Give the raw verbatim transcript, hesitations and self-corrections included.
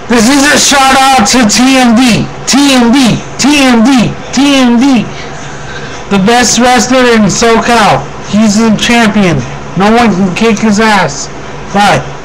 This is a shout out to T M D, T M D, T M D, T M D, the best wrestler in SoCal. He's the champion. No one can kick his ass. Bye.